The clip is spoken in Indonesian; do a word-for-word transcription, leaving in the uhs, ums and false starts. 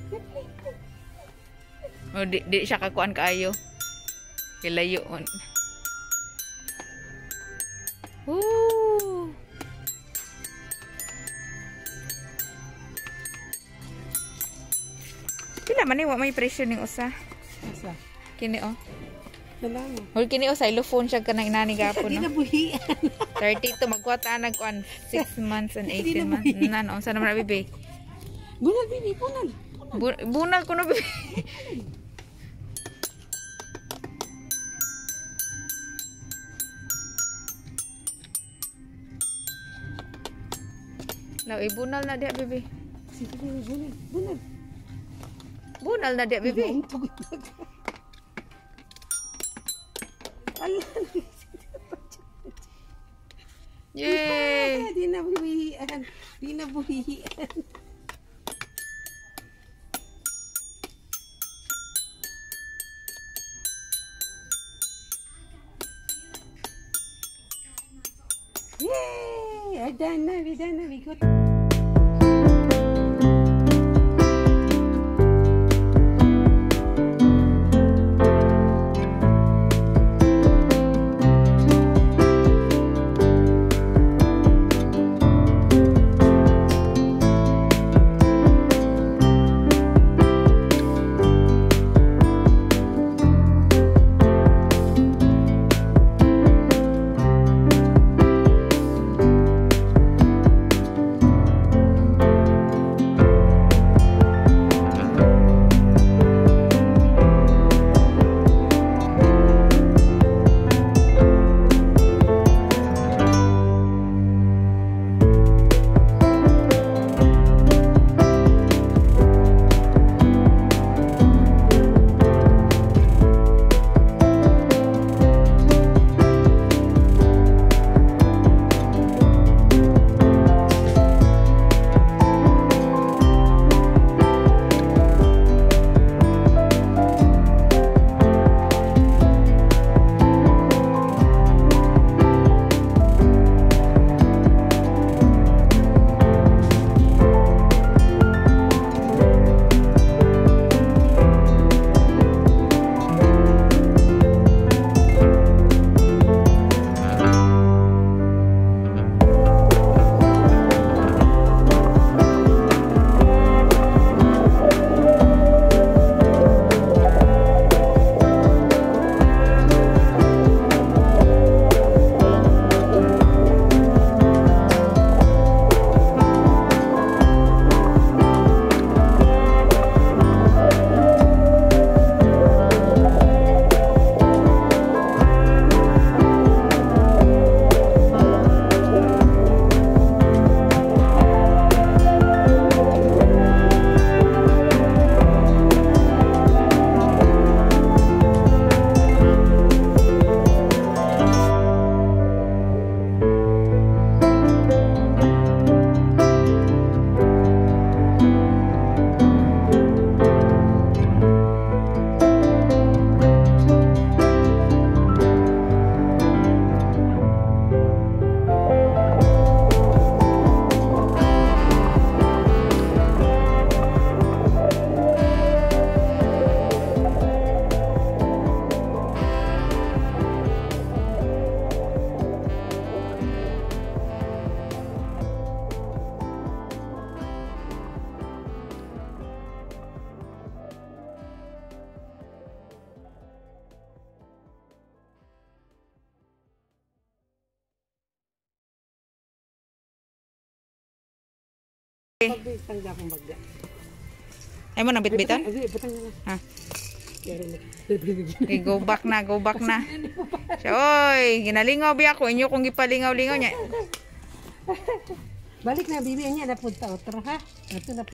Oh, di, di siya kakuan kaayo. Kilayo on. Woo! Pila man ni wa may presyo ning usa. Asa? Kini oh. Salamat. Hol kini oh xylophone siya kanang inani gapon Di no. na buhian. thirty to magkuwata nag kuan six months and eighteen months. Nan oh, sana man bibi. Bunal, bibi, bunal. Bu- bunal ko no bibi. Law ibunal na dia bibi. Sige, bunal, bunal. Bunal na dia bibi. Allah. Yay! Di na buhian. Di na buhian. Yay! We're done na, we're done na, we got. Tangga akong bagya. Ay mo nang bitbitan? Ay, batang na. Ha. Okay, go back na, go back na. So, oy, ginalingaw biya ko inyo kung gipalingaw-lingaw niya. Balik na bibi niya na punta otra ha. Ato na